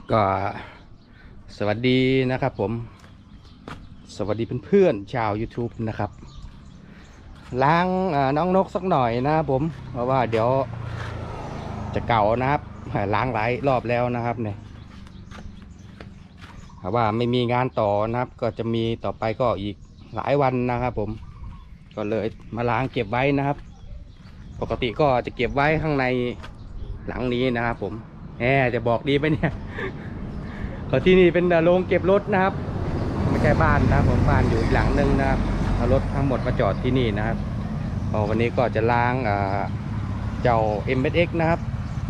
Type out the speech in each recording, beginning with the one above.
ก็สวัสดีนะครับผมสวัสดีเพื่อนๆชาว YouTube นะครับล้างน้องนกสักหน่อยนะครับผมเพราะว่าเดี๋ยวจะเก่านะครับล้างหลายรอบแล้วนะครับเนี่ยถ้าว่าไม่มีงานต่อนะครับก็จะมีต่อไปก็อีกหลายวันนะครับผมก็เลยมาล้างเก็บไว้นะครับปกติก็จะเก็บไว้ข้างในหลังนี้นะครับผมจะบอกดีไหมเนี่ยก็ที่นี่เป็นโรงเก็บรถนะครับไม่ใช่บ้านนะครับผมบ้านอยู่อีกหลังนึงนะครับเอารถทั้งหมดมาจอดที่นี่นะครับวันนี้ก็จะล้างเจ้า MSX นะครับ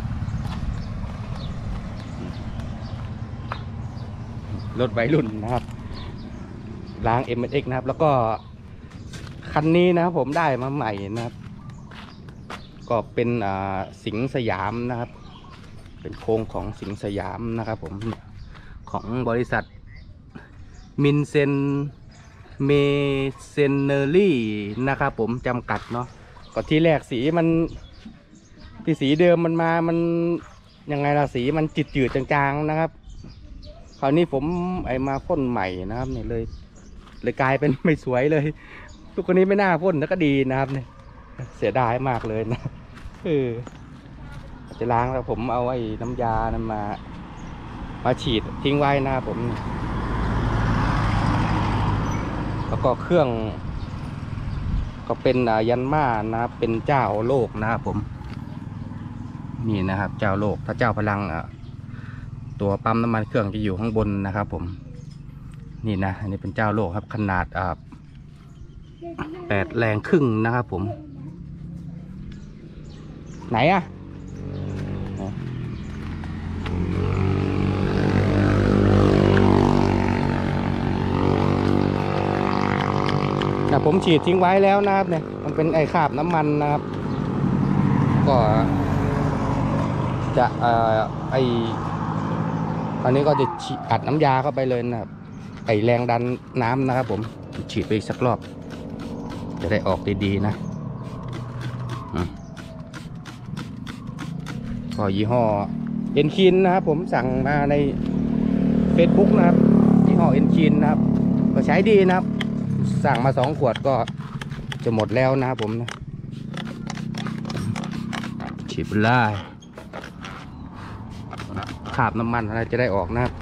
รถวัยรุ่นนะครับล้าง MSX นะครับแล้วก็คันนี้นะครับผมได้มาใหม่นะครับก็เป็นสิงห์สยามนะครับเป็นโครงของสิงห์สยามนะครับผมของบริษัทมินเซนเมเซนเนอรี่นะครับผมจำกัดเนาะก็ที่แรกสีมันที่สีเดิมมันมามันยังไงล่ะสีมันจืดๆจางๆนะครับคราวนี้ผมมาพ่นใหม่นะครับเนี่ยเลยกลายเป็นไม่สวยเลยทุกคนนี้ไม่น่าพ่นแล้วก็ดีนะครับเนี่ยเสียดายมากเลยนะจะล้างแล้วผมเอาไอ้น้ำยานั้นมาฉีดทิ้งไว้นะครับผมแล้วก็เครื่องก็เป็นยันม่านะครับเป็นเจ้าโลกนะครับผมนี่นะครับเจ้าโลกถ้าเจ้าพลังตัวปั๊มน้ำมันเครื่องจะอยู่ข้างบนนะครับผมนี่นะอันนี้เป็นเจ้าโลกครับขนาด8 แรงครึ่งนะครับผมไหนอะผมฉีดทิ้งไว้แล้วนะครับเนี่ยมันเป็นไอ้คราบน้ำมันนะครับก็จะอันนี้ก็จะอัดน้ำยาเข้าไปเลยนะครับไอ้แรงดันน้ำนะครับผมฉีดไปอีกสักรอบจะได้ออกดีๆนะก็ยี่ห้อเอ็นคินนะครับผมสั่งมาใน Facebook นะครับยี่ห้อเอ็นคินนะครับก็ใช้ดีนะครับสั่งมา2 ขวดก็จะหมดแล้วนะครับผมฉีดไปเลยคราบน้ำมันอะไรจะได้ออกนะครับ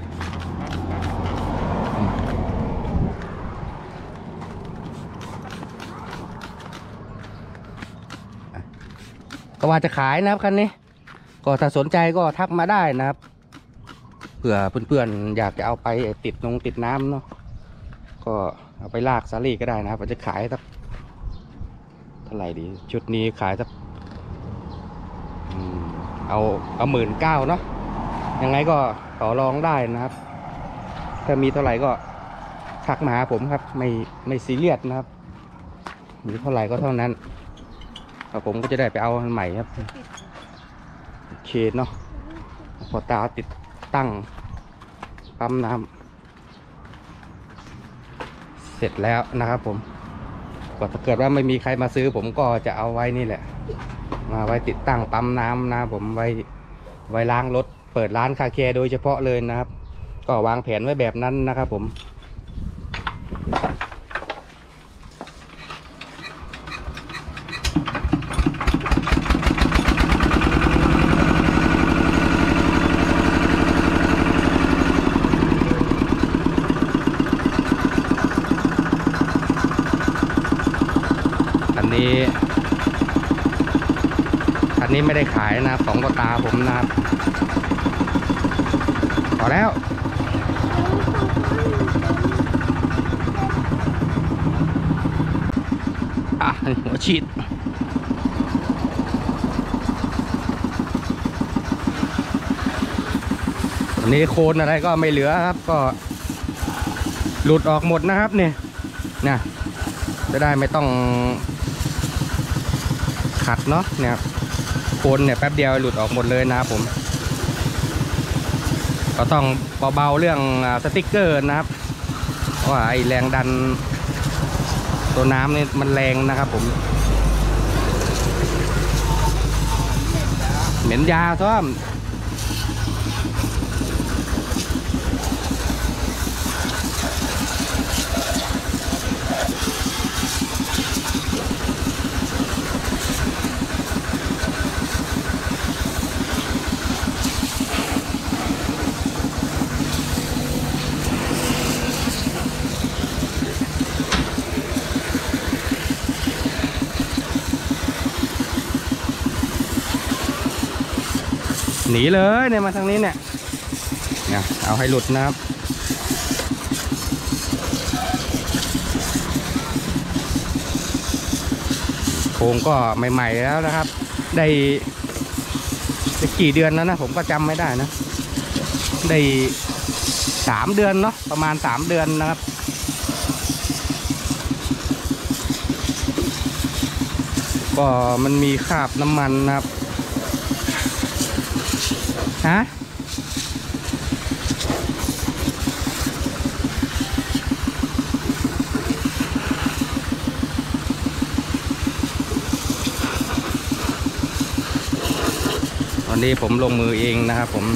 ก็ว่าจะขายนะครับคันนี้ก็ถ้าสนใจก็ทักมาได้นะครับเผื่อเพื่อนๆอยากจะเอาไปติดน้ำเนาะก็เอาไปลากซาลี่ก็ได้นะครับจะขายสักเท่าไหร่ดีชุดนี้ขายสักเอา19,000เนาะยังไงก็ต่อรองได้นะครับถ้ามีเท่าไหร่ก็ทักมาหาผมครับไม่ซีเรียสนะครับมีเท่าไหร่ก็เท่านั้นผมก็จะได้ไปเอาอันใหม่ครับโอเคเนาะพอตาติดตั้งปั๊มน้ำเสร็จแล้วนะครับผมก็ถ้าเกิดว่าไม่มีใครมาซื้อผมก็จะเอาไว้นี่แหละมาไว้ติดตั้งปั๊มน้ำนะผมไว้ล้างรถเปิดร้านคาแคร์โดยเฉพาะเลยนะครับก็วางแผนไว้แบบนั้นนะครับผมอันนี้ไม่ได้ขายนะของพ่อตาผมนะครับพอแล้วหัวฉีดอันนี้โคนอะไรก็ไม่เหลือครับก็หลุดออกหมดนะครับเนี่ยนะจะได้ไม่ต้องขัดเนาะเนี่ยโคนเนี่ยแป๊บเดียวหลุดออกหมดเลยนะครับผมก็ต้องเบาๆเรื่องสติ๊กเกอร์นะครับเพราะว่าไอแรงดันตัวน้ำนี่มันแรงนะครับผม เหม็นยาซ้อมหนีเลยเนี่ยมาทางนี้เนี่ยเอาให้หลุดนะครับโครงก็ใหม่ๆแล้วนะครับได้กี่เดือนแล้วนะผมก็จำไม่ได้นะได้3 เดือนเนาะประมาณ3 เดือนนะครับก็มันมีคราบน้ำมันนะครับฮะวันนี้ผมลงมือเองนะครับผม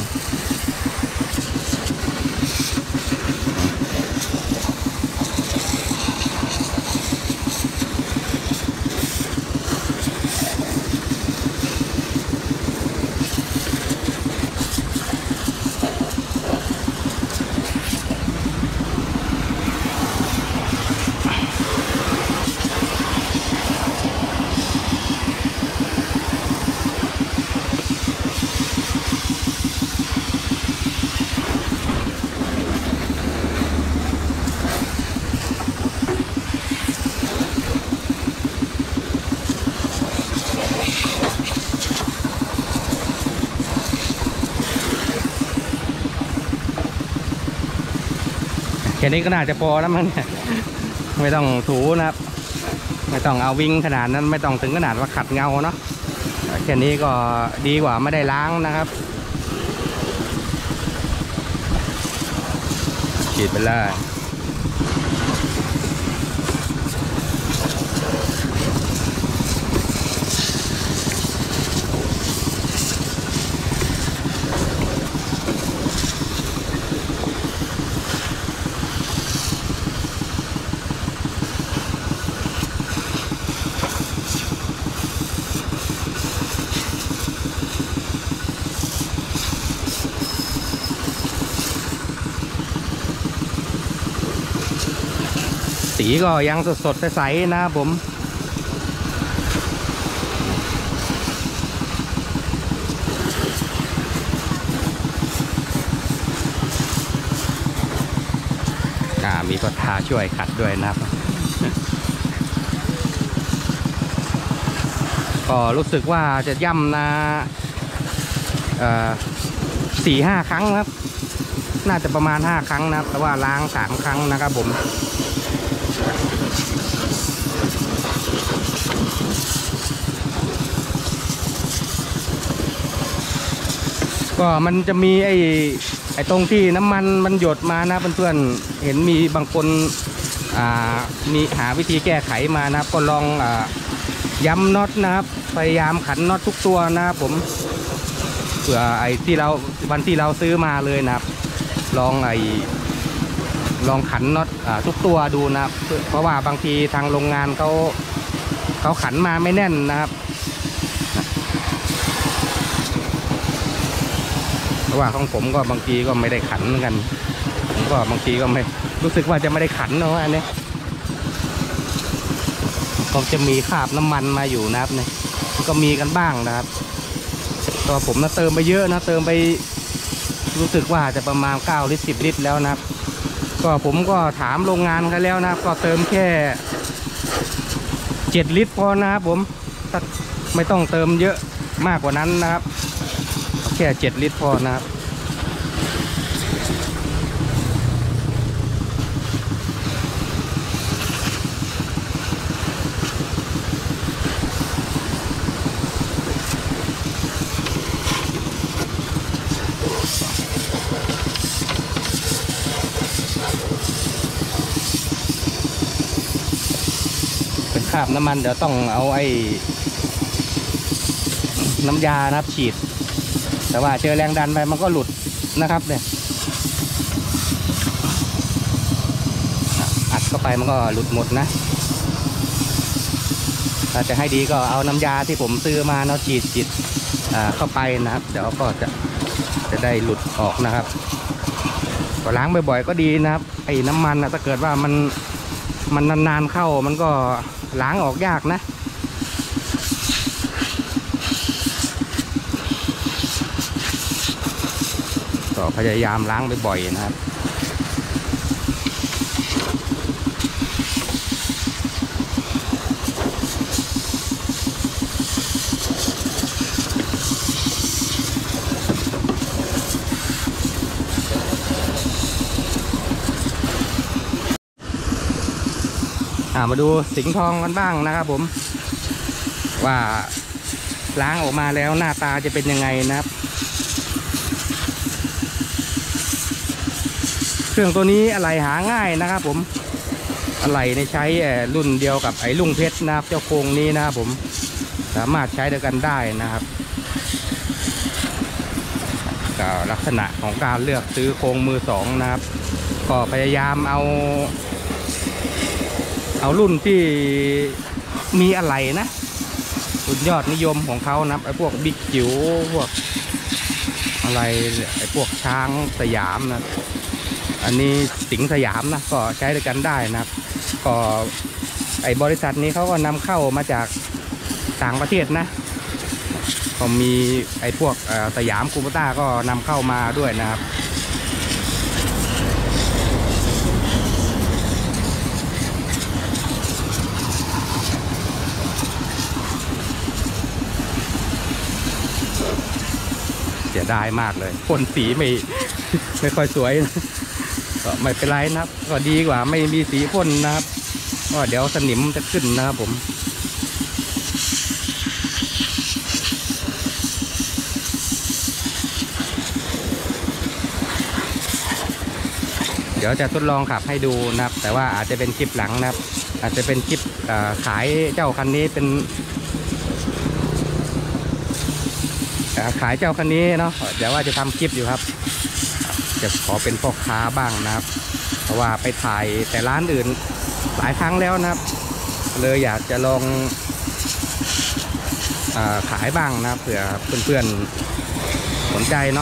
แค่นี้ก็น่าจะพอแล้วมั้งเนี่ยไม่ต้องถูนะครับไม่ต้องเอาวิ่งขนาดนั้นไม่ต้องถึงขนาดว่าขัดเงาเนาะแค่นี้ก็ดีกว่าไม่ได้ล้างนะครับฉีดไปเลยสีก็ยังสดๆใสๆนะครับผมมีพ่อตาช่วยขัดด้วยนะครับก็รู้สึกว่าจะย่ำนะ4-5 ครั้งครับน่าจะประมาณ5 ครั้งนะครับแต่ว่าล้าง3 ครั้งนะครับผมก็มันจะมีไอ้ตรงที่น้ำมันมันหยดมานะเพื่อนๆเห็นมีบางคนมีหาวิธีแก้ไขมานะครับก็ลองย้ำน็อตนะครับพยายามขันน็อตทุกตัวนะครับผมเผื่อไอ้ที่วันที่เราซื้อมาเลยนะครับลองขันน็อตทุกตัวดูนะครับเพราะว่าบางทีทางโรงงานเขาขันมาไม่แน่นนะครับเพราะว่าของผมก็บางทีก็ไม่ได้ขันเหมือนกันผมก็บางทีก็ไม่รู้สึกว่าจะไม่ได้ขันเนาะอันนี้ก็จะมีคราบน้ำมันมาอยู่นะครับเนี่ยก็มีกันบ้างนะครับตัวผมนะเติมไปเยอะนะเติมไปรู้สึกว่าจะประมาณ9 ลิตร 10 ลิตรแล้วนะครับก็ผมก็ถามโรงงานเขาแล้วนะครับก็เติมแค่7 ลิตรพอนะครับผมไม่ต้องเติมเยอะมากกว่านั้นนะครับแค่7 ลิตรพอนะครับเป็นคราบน้ำมันเดี๋ยวต้องเอาน้ำยานะครับฉีดแต่ว่าเจอแรงดันไปมันก็หลุดนะครับเนี่ยอัดเข้าไปมันก็หลุดหมดนะถ้าจะให้ดีก็เอาน้ำยาที่ผมซื้อมาเนาะฉีดเข้าไปนะครับเดี๋ยวก็จะได้หลุดออกนะครับก็ล้างบ่อยๆก็ดีนะครับไอ้น้ำมันถ้าเกิดว่ามันนานๆเข้ามันก็ล้างออกยากนะก็พยายามล้างบ่อยๆนะครับมาดูสิงห์ทองกันบ้างนะครับผมว่าล้างออกมาแล้วหน้าตาจะเป็นยังไงนะครับเครื่องตัวนี้อะไหล่หาง่ายนะครับผมอะไหล่ในใช้รุ่นเดียวกับไอ้ลุงเพชรนะครับเจ้าโครงนี้นะครับผมสามารถใช้ด้วยกันได้นะครับก็ลักษณะของการเลือกซื้อโครงมือสองนะครับก็พยายามเอารุ่นที่มีอะไหล่นะรุ่นยอดนิยมของเขานะไอ้พวกบิ๊กจิ๋วพวกอะไรไอ้พวกช้างสยามนะอันนี้สิงห์สยามนะก็ใช้ด้วยกันได้นะครับก็ไอ้บริษัทนี้เขาก็นำเข้ามาจากต่างประเทศนะก็มีไอ้พวกสยามคูปต้าก็นำเข้ามาด้วยนะครับเสียดายมากเลยพ่นสีไม่ค่อยสวยนะก็ไม่เป็นไรนะครับก็ดีกว่าไม่มีสีพ่นนะครับก็เดี๋ยวสนิมจะขึ้นนะครับผมเดี๋ยวจะทดลองขับให้ดูนะครับแต่ว่าอาจจะเป็นคลิปหลังนะครับอาจจะเป็นคลิปขายเจ้าคันนี้เป็นขายเจ้าคันนี้เนาะเดี๋ยวว่าจะทำคลิปอยู่ครับจะขอเป็นพ่อค้าบ้างนะครับเพราะว่าไปถ่ายแต่ร้านอื่นหลายครั้งแล้วนะครับเลยอยากจะลองขายบ้างนะเผื่อเพื่อนๆสนใจเนาะ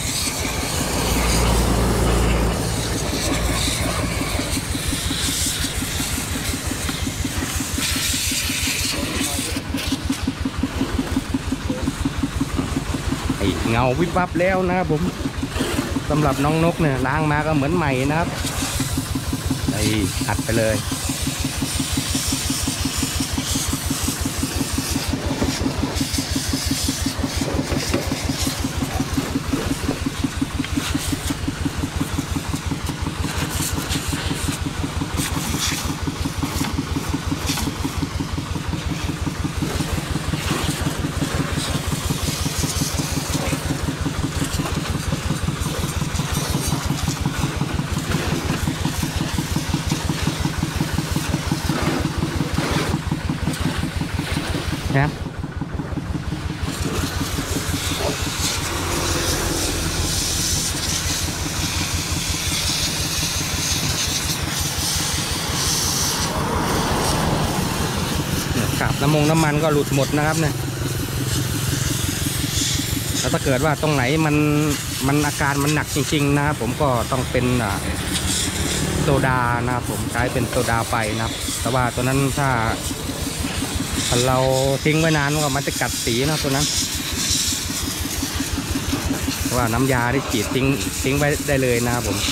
เงาวิบวับแล้วนะครับผมสำหรับน้องนกเนี่ยล้างมาก็เหมือนใหม่นะครับอัดไปเลยนะกับน้ำมันก็หลุดหมดนะครับเนี่ยแล้วถ้าเกิดว่าตรงไหนมันอาการมันหนักจริงๆนะครับผมก็ต้องเป็นโซดานะครับผมใช้เป็นโซดาไปนะครับแต่ว่าตัวนั้นถ้าเราทิ้งไว้นานก็มันจะกัดสีนะตัวนั้นว่าน้ำยาที่ฉีดทิ้งไว้ได้เลยนะครับผม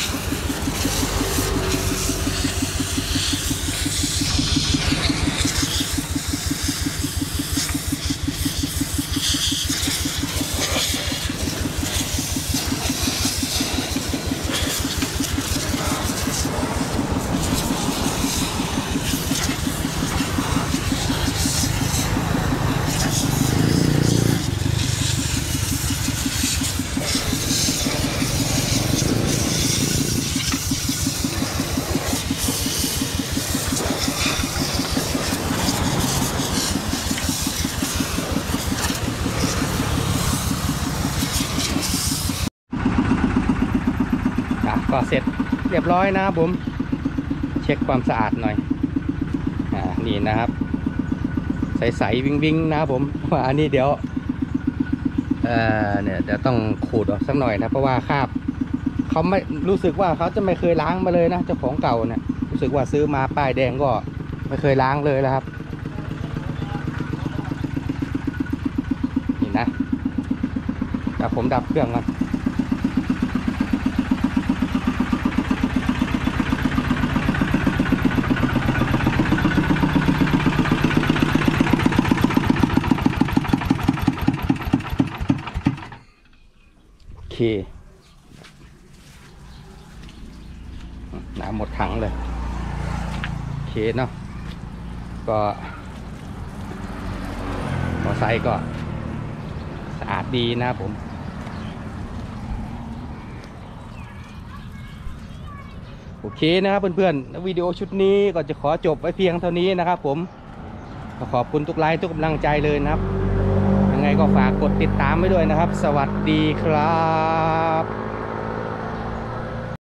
ก็เสร็จเรียบร้อยนะครับผมเช็คความสะอาดหน่อยนี่นะครับใสๆวิ่งๆนะครับผมว่าอันนี้เดี๋ยวเนี่ยจะต้องขูดออกสักหน่อยนะเพราะว่าคราบเขาไม่รู้สึกว่าเขาจะไม่เคยล้างมาเลยนะเจ้าของเก่าเนี่ยรู้สึกว่าซื้อมาป้ายแดงก็ไม่เคยล้างเลยแล้วครับนี่นะแต่ผมดับเครื่องก่อนน้ำหมดถังเลยโอเคเนาะก็มอไซค์ก็สะอาดดีนะครับผมโอเคนะครับเพื่อนๆวิดีโอชุดนี้ก็จะขอจบไว้เพียงเท่านี้นะครับผมขอบคุณทุกไลค์ทุกกำลังใจเลยนะครับยังไงก็ฝากกดติดตามไว้ด้วยนะครับสวัสดีครับ